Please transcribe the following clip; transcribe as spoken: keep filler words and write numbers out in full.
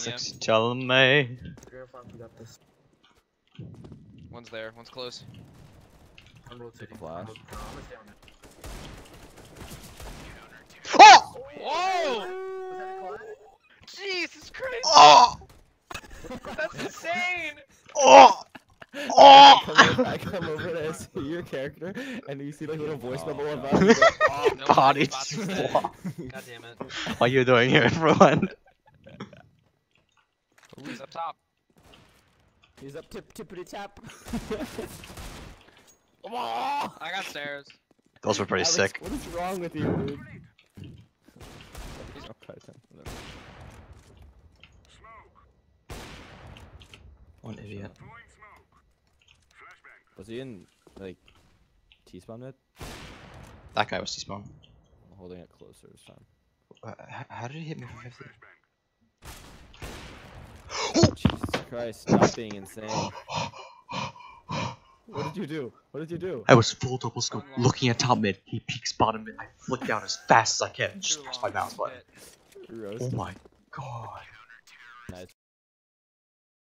Sexy telling me. One's there. One's close. Take a flash. Oh! Whoa! Jesus Christ! Oh! That's insane! Oh! I Oh! come, over, I come over to see your character, and you see like a little voice bubble above. You go, Oh, no, Body bots just are flop. God damn it. What are you doing here, everyone? He's up top. He's up tip tippity tap. I got stairs. Those were pretty Alex, sick. what is wrong with you, dude? Okay, ten. One idiot. Was he in like T-spawn mid? That guy was T-spawn. I'm holding it closer this time. Uh, h- how did he hit me for fifty? Jesus Christ, stop being insane. What did you do? What did you do? I was full double scope looking at top mid. He peeks bottom mid. I flicked down as fast as I can and just pressed my mouse button. Roast. Oh my god. Nice.